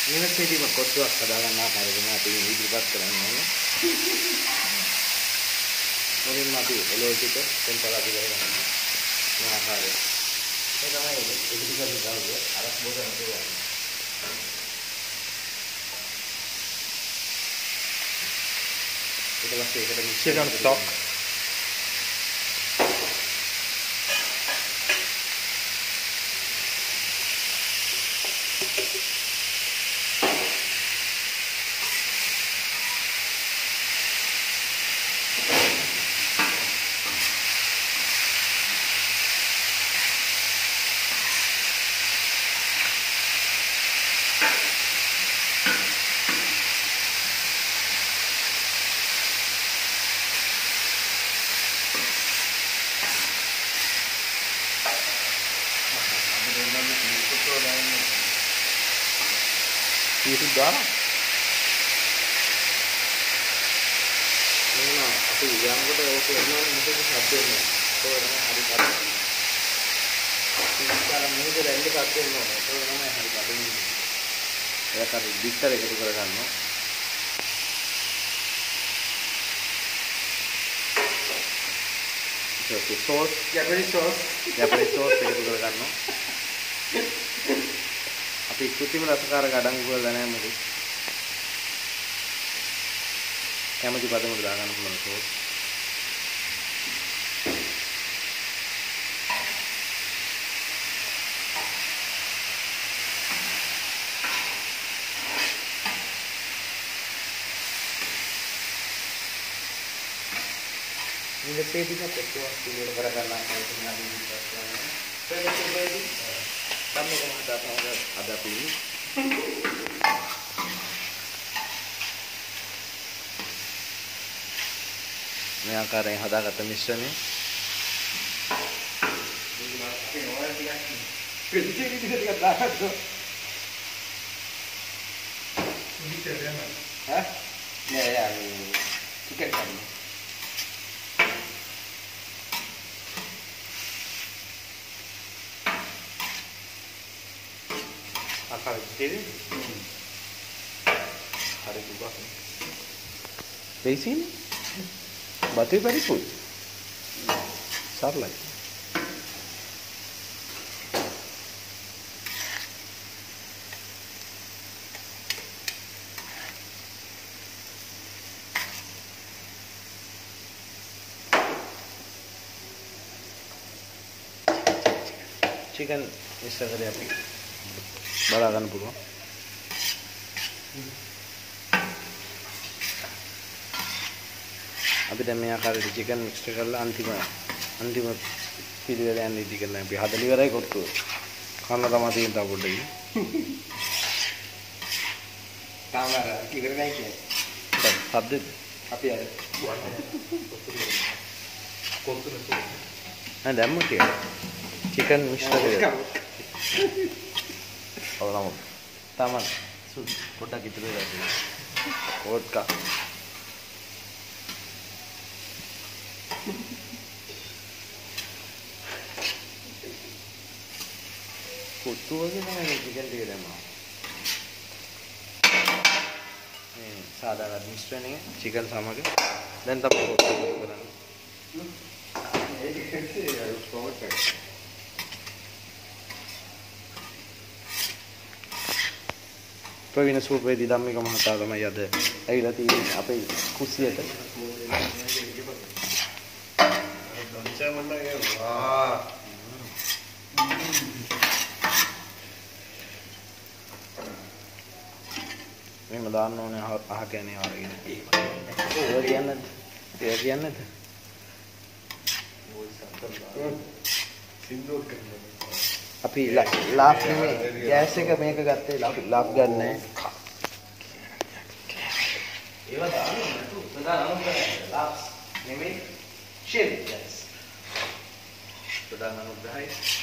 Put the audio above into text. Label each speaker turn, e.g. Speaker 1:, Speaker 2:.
Speaker 1: නිවසේදීම කොටුවක් හදාගන්න ආකාරය තමයි අපි ඉදිරිපත් කරන්නේ. මුලින්ම අපි එළවලු ටික තෙම්පලා ටික කරගන්න. මේ ආකාරය. මේ තමයි ඉදිරිපත් කරන්නේ අරක් බෝතල් තියෙනවා. ඊට පස්සේ ඒකට මික්ස් කරන stock itu dah. Ini aku yang kita oke mana mungkin sabdenya. Itu namanya hari Sabtu. Sekarang ini kita ini sabdenya. Itu namanya hari Sabtu. Ya kan diktar itu kerana no. Oke sauce. Japanese sauce itu kerana no. අපි කෘතිම රසකාර ගඩංගු වල නැහැ මොකද කැමති පදමකට දාගන්න පුළුවන් sauce ඉතින් තේදින කොටුවක් පිළිවෙල කරගන්න ඕනේ Kami akan hadapi ini. Ini akar yang hadakat misalnya. Hah? Ya, chicken kami. Akar kecil, hari juga kan. Dari sini, batu very full, sarlai. Chicken bisa kerja apa? Balakan පුළුවන්. අපි දැන් මේ ආකාරයට චිකන් මික්ස් කරලා අන්තිම පිළිවෙල යන්නේ ඉදි කරලා අපි හදලා ඉවරයි කොට්ටුව. කන්න තමයි තියෙන තා පොඩ්ඩක්. තාමර ඉවර නැහැ කියන්නේ. දැන් හද්දද? අපි අර කොට්ටුව නෑ දැම්මු කියලා. චිකන් මික්ස් කරලා और हम तामन कोटा कितने रहते हैं कोट का कोट्टू वगैरह ना ये चिकन दे रहे हैं माँ सादा का मिश्रण है चिकन सामग्री देन तब कोट्टू बनाना ये कैसे यार उसको मत ප්‍රවීණ සූපවේදී ධම්මික මහතා තමයි අද ඇවිල්ලා තියෙන්නේ අපේ කුස්සියට. මේක දාන්න ඕනේ අහ කැනේ වරගෙන. ඒක කියන්නේ සින්දුවක් කරනවා. අපි ලාෆ් නෙමෙයි ගෑස් එක මේක ගත්තේ ලාෆ් ගන්න ඒව දාන්න නතු දාන්න ලාෆ් නෙමෙයි ෂෙල් ගෑස් දාන්න නෝ ගයිස්